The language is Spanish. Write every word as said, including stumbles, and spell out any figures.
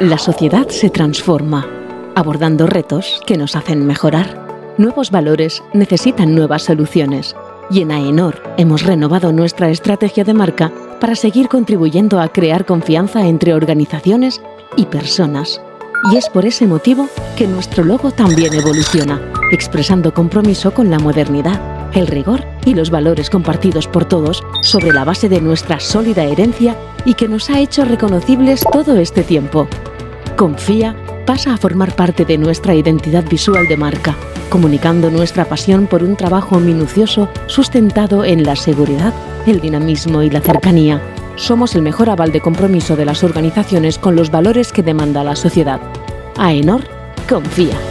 La sociedad se transforma, abordando retos que nos hacen mejorar. Nuevos valores necesitan nuevas soluciones. Y en AENOR hemos renovado nuestra estrategia de marca para seguir contribuyendo a crear confianza entre organizaciones y personas. Y es por ese motivo que nuestro logo también evoluciona, expresando compromiso con la modernidad, el rigor y los valores compartidos por todos sobre la base de nuestra sólida herencia y que nos ha hecho reconocibles todo este tiempo. Confía pasa a formar parte de nuestra identidad visual de marca, comunicando nuestra pasión por un trabajo minucioso sustentado en la seguridad, el dinamismo y la cercanía. Somos el mejor aval de compromiso de las organizaciones con los valores que demanda la sociedad. AENOR confía.